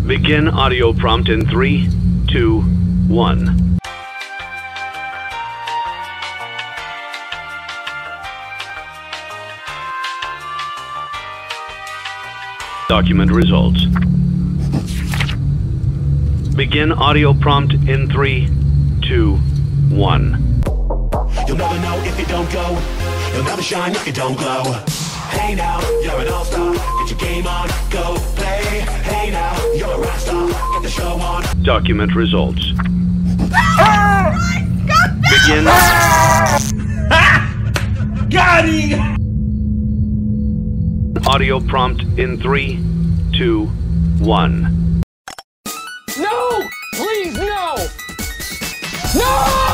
Begin audio prompt in 3, 2, 1. Document results. Begin audio prompt in 3, 2, 1. You'll never know if you don't go. You'll never shine if you don't glow. Hey now, you're an all-star. Get your game on, go play. Hey now, you're a rock star. Get the show on. Document results. Begin. Got him! Audio prompt in 3, 2, 1. No! Please, no! No!